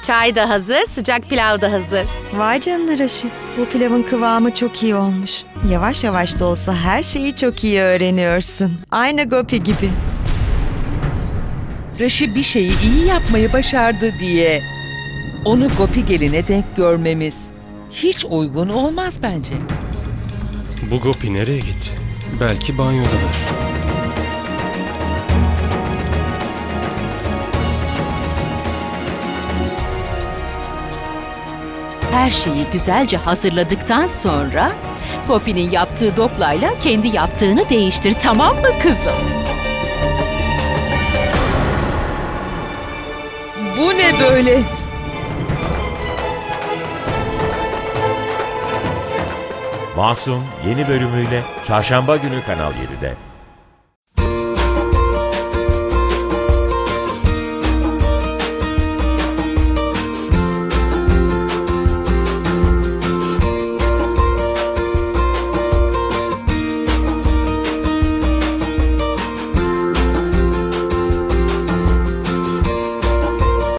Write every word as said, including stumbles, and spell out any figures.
Çay da hazır, sıcak pilav da hazır. Vay canına Raşi. Bu pilavın kıvamı çok iyi olmuş. Yavaş yavaş da olsa her şeyi çok iyi öğreniyorsun. Aynı Gopi gibi. Raşi bir şeyi iyi yapmayı başardı diye onu Gopi geline denk görmemiz hiç uygun olmaz bence. Bu Gopi nereye gitti? Belki banyodadır. Her şeyi güzelce hazırladıktan sonra Gopi'nin yaptığı doplayla kendi yaptığını değiştir, tamam mı kızım? Bu ne böyle? Masum yeni bölümüyle Çarşamba günü Kanal yedide.